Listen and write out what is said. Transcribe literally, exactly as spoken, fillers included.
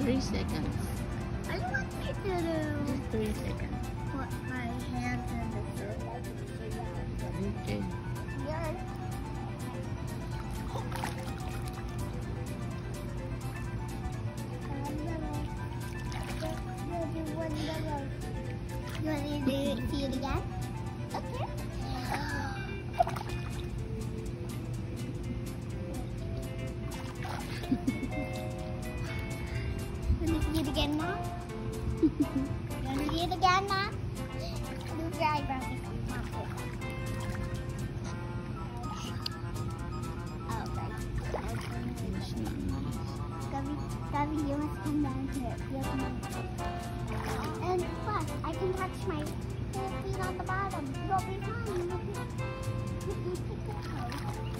Three seconds. I want me to do. Just three seconds. Put my hands in the food. Okay. Yes. You want me to do it, see it again? Okay. Want me to do it again now? You want me to do it again now? Do your eyebrows. Oh, right. It's not nice. Gabby, Gabby, you must come down here. You have my... And plus, I can touch my feet on the bottom. You'll be fine. You'll be... You pick the toes.